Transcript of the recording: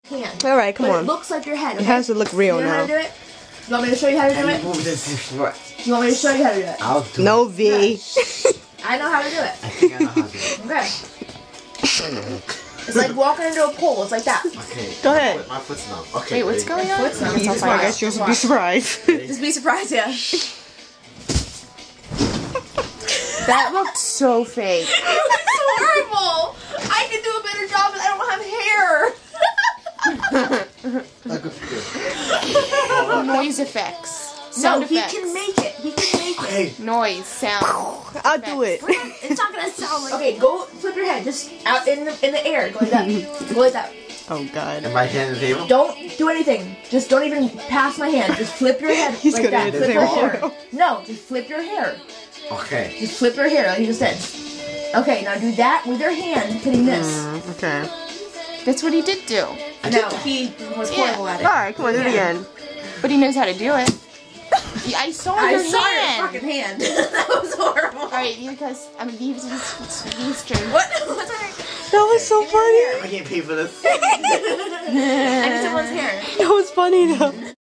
hand. All right, come but on. It looks like your head. Okay? It has to look real you know now. How to do it? You want me to show you how to do it? Move this foot. You want me to show you how to do it? I'll do No, it. V. I know how to do it. I think I know how to do it. Okay. It's like walking into a pool. It's like that. Okay. Go ahead. My foot's numb. Okay. Wait, what's going on? Foot's numb. I guess you'll be surprised. Just be surprised, yeah. That looked so fake. It's horrible. I can do a better job, but I don't have hair. Noise effects. Sound No, he effects. can make it. He can make it. Okay. Noise, sound. I'll do it. It's not gonna sound like. Okay, go flip your head. Just out in the air. Go like that. Go like that. Oh God. Am I hand on the table? Don't do anything. Just don't even pass my hand. Just flip your head He's like gonna that. hit the Flip your table. hair. No, just flip your hair. Okay. Just flip your hair like you just did. Okay, now do that with your hand hitting this. Okay. That's what he did do. No, he was horrible at it. All right, come on, do it again. But he knows how to do it. I saw I your saw hand. your fucking hand. That was horrible. Alright, because, I mean, he's turn. What? What's her name? That was so funny. I can't pay for this. I need someone's hair. That was funny though.